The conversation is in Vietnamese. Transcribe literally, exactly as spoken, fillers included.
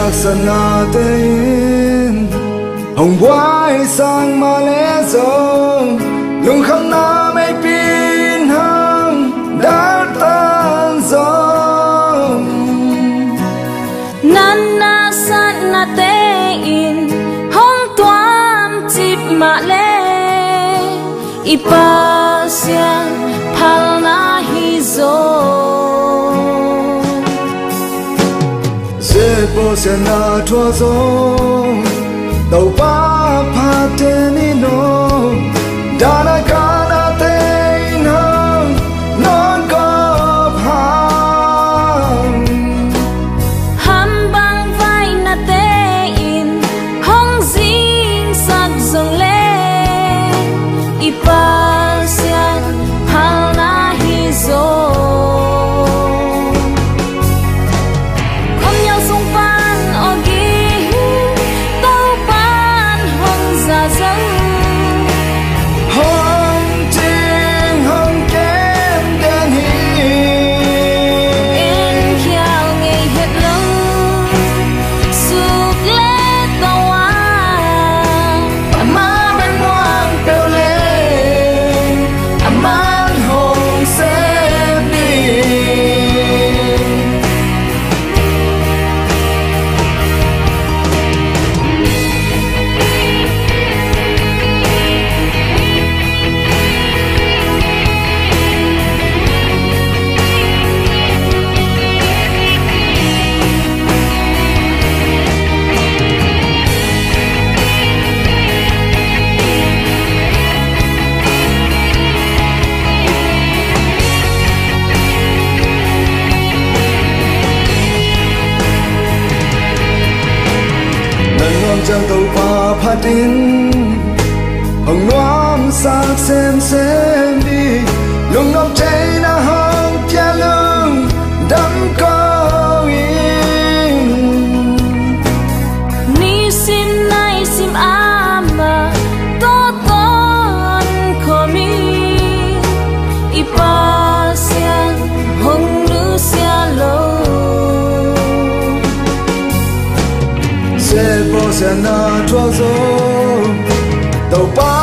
sana tên hồng quái sang mà lẽ dòng lùng khăn na mây pin hăng đã tan dòng nan na san na tên hong toan chip mà lẽ ipa siang phal na hi zo bo se na thua zo đầu ba pha tên ni no đã na ca na tên hăng non có phang ham bang vai na tên hong zing sắc dòng lệ ipa siang phal na hi zo chẳng tàu pha pha tin hồng noam sắc xem xem đi lung ngọc cháy na hong kia lưng đắm câu in ni sim nai sim ama to ton komi ipa siang hong nu sia lo se bo se na thua zo đầu ba